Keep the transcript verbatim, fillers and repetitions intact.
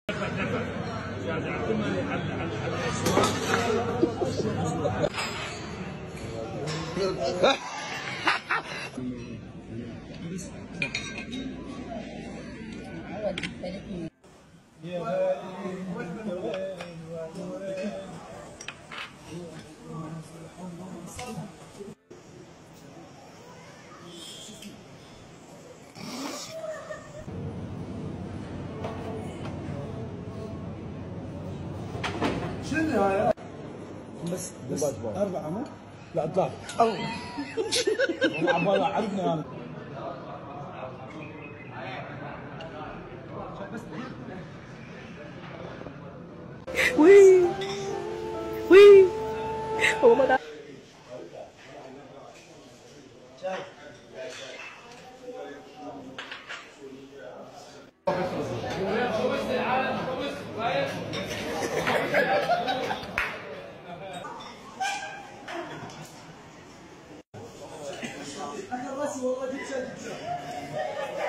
شنو هاي؟ بس بس أربعة مو؟ لا ثلاثة. الله. أنا عبالي عرفني أنا. وي وي هو ما انا راسي والله جبت